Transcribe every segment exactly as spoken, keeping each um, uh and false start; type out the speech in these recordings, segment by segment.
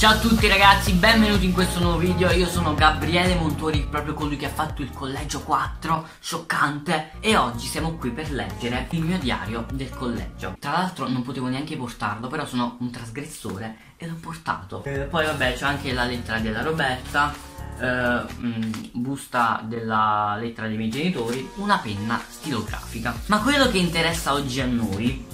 Ciao a tutti ragazzi, benvenuti in questo nuovo video. Io sono Gabriele Montori, proprio colui che ha fatto il collegio quattro, scioccante. E oggi siamo qui per leggere il mio diario del collegio. Tra l'altro non potevo neanche portarlo, però sono un trasgressore e l'ho portato. E poi vabbè c'è anche la lettera della Roberta, eh, mh, busta della lettera dei miei genitori, una penna stilografica. Ma quello che interessa oggi a noi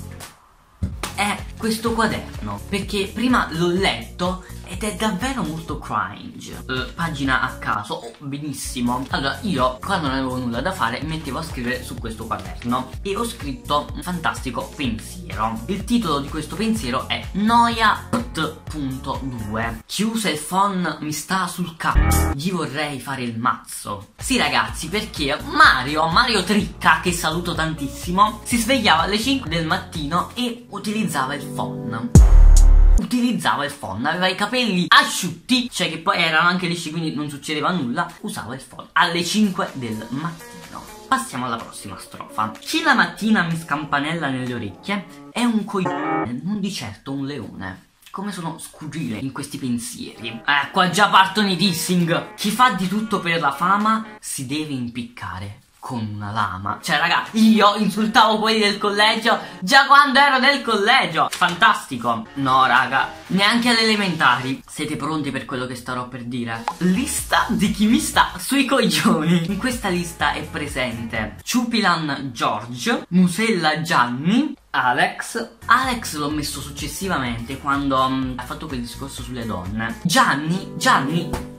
è questo quaderno, perché prima l'ho letto ed è davvero molto cringe. uh, Pagina a caso, oh, benissimo. Allora io quando non avevo nulla da fare mettevo a scrivere su questo quaderno e ho scritto un fantastico pensiero. Il titolo di questo pensiero è Noia punto due. Chiusa il phon mi sta sul cazzo, gli vorrei fare il mazzo. Sì ragazzi, perché Mario, Mario Tricca, che saluto tantissimo, si svegliava alle cinque del mattino e utilizzava il phon. Utilizzava il phon, aveva i capelli asciutti, cioè che poi erano anche lisci, quindi non succedeva nulla. Usava il phon alle cinque del mattino. Passiamo alla prossima strofa. Chi la mattina mi scampanella nelle orecchie è un coglione, non di certo un leone. Come sono scurrile in questi pensieri. Eh, qua già partono i dissing. Chi fa di tutto per la fama si deve impiccare con una lama. Cioè raga, io insultavo quelli del collegio già quando ero del collegio. Fantastico. No raga, neanche alle elementari. Siete pronti per quello che starò per dire? Lista di chi mi sta sui coglioni. In questa lista è presente Ciupilan George, Musella Gianni, Alex. Alex l'ho messo successivamente quando um, ha fatto quel discorso sulle donne. Gianni, Gianni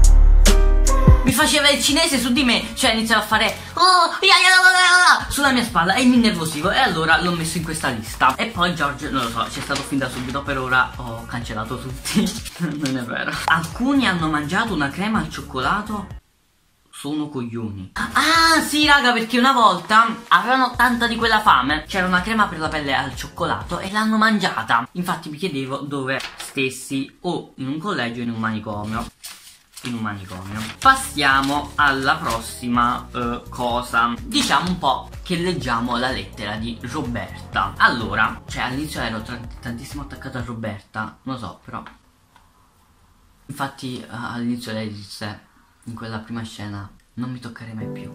mi faceva il cinese su di me, cioè iniziava a fare oh, ya, ya, ya, sulla mia spalla e mi innervosivo, e allora l'ho messo in questa lista. E poi George, non lo so, c'è stato fin da subito, per ora ho cancellato tutti. Non è vero. Alcuni hanno mangiato una crema al cioccolato, sono coglioni. Ah sì raga, perché una volta avevano tanta di quella fame, c'era una crema per la pelle al cioccolato e l'hanno mangiata. Infatti mi chiedevo dove stessi, o in un collegio o in un manicomio. In un manicomio. Passiamo alla prossima uh, cosa. Diciamo un po' che leggiamo la lettera di Roberta. Allora, cioè all'inizio ero tantissimo attaccato a Roberta, non lo so, però infatti uh, all'inizio lei disse in quella prima scena: non mi toccare mai più,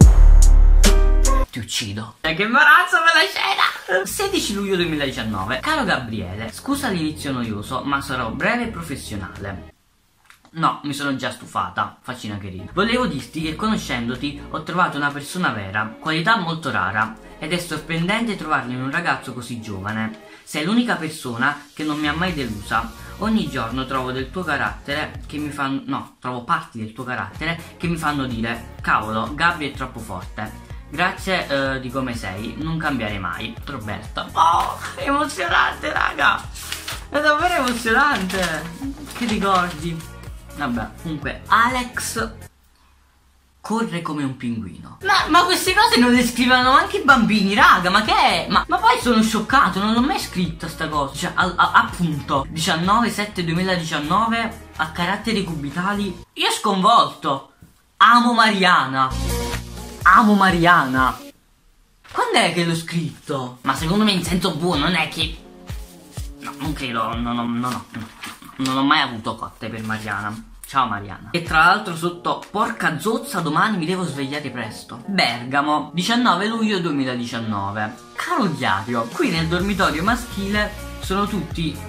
ti uccido. E che imbarazzo quella scena. Sedici luglio duemiladiciannove. Caro Gabriele, scusa l'inizio noioso, ma sarò breve e professionale. No, mi sono già stufata, faccina che ridi. Volevo dirti che conoscendoti ho trovato una persona vera, qualità molto rara, ed è sorprendente trovarla in un ragazzo così giovane. Sei l'unica persona che non mi ha mai delusa. Ogni giorno trovo del tuo carattere che mi fanno... no, trovo parti del tuo carattere che mi fanno dire cavolo, Gabri è troppo forte. Grazie uh, di come sei, non cambiare mai. Roberta. Oh, è emozionante raga, è davvero emozionante. Che ricordi. Vabbè, comunque Alex corre come un pinguino. Ma, ma queste cose non le scrivono anche i bambini, raga, ma che è? Ma, ma poi sono scioccato, non l'ho mai scritta sta cosa. Cioè, a, a, appunto, diciannove sette duemiladiciannove, a caratteri cubitali. Io sconvolto. Amo Mariana. Amo Mariana. Quando è che l'ho scritto? Ma secondo me in senso buono, non è che... No, non credo, no, no, no, no. Non ho mai avuto cotte per Mariana. Ciao Mariana. E tra l'altro sotto porca zozza, domani mi devo svegliare presto. Bergamo, diciannove luglio duemiladiciannove. Caro diario, qui nel dormitorio maschile sono tutti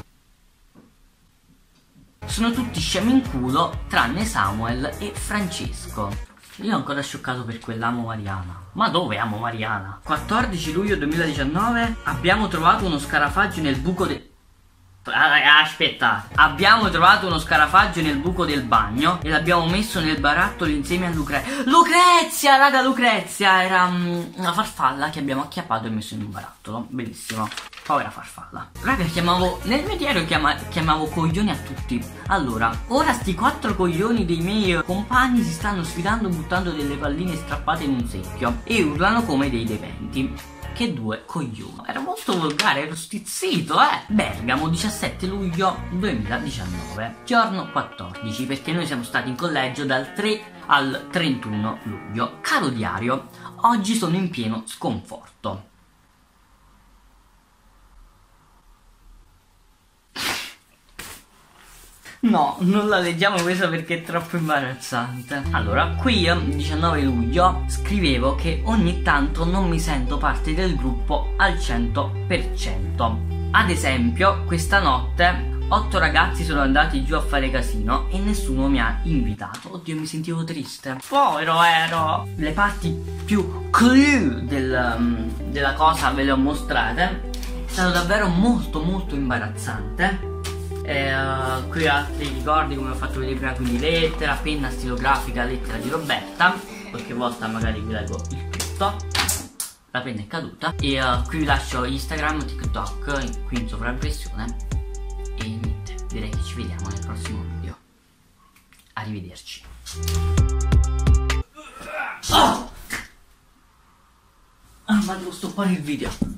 Sono tutti scemi in culo tranne Samuel e Francesco. Io ancora scioccato per quell'amo Mariana. Ma dove amo Mariana? quattordici luglio duemiladiciannove. Abbiamo trovato uno scarafaggio nel buco del... Aspetta, abbiamo trovato uno scarafaggio nel buco del bagno e l'abbiamo messo nel barattolo insieme a Lucrezia. Lucrezia, raga, Lucrezia era um, una farfalla che abbiamo acchiappato e messo in un barattolo. Bellissimo. Povera farfalla. Raga, chiamavo, nel mio diario chiama, chiamavo coglioni a tutti. Allora, ora sti quattro coglioni dei miei compagni si stanno sfidando buttando delle palline strappate in un secchio e urlano come dei dementi. Che due coglioni. Era molto volgare, ero stizzito, eh. Bergamo, diciassette luglio duemiladiciannove. Giorno quattordici, perché noi siamo stati in collegio dal tre al trentuno luglio. Caro diario, oggi sono in pieno sconforto. No, non la leggiamo questa perché è troppo imbarazzante. Allora, qui il diciannove luglio scrivevo che ogni tanto non mi sento parte del gruppo al cento per cento. Ad esempio, questa notte otto ragazzi sono andati giù a fare casino e nessuno mi ha invitato. Oddio, mi sentivo triste. Povero ero. Le parti più clou del, um, della cosa ve le ho mostrate. È stato davvero molto molto imbarazzante. E, uh, qui altri ricordi come ho fatto vedere prima, quindi lettera, penna stilografica, lettera di Roberta. Qualche volta magari vi leggo il tutto. La penna è caduta. E uh, qui vi lascio Instagram, TikTok, qui in sovraimpressione. E niente, direi che ci vediamo nel prossimo video. Arrivederci. Oh! Ah, ma devo stoppare il video.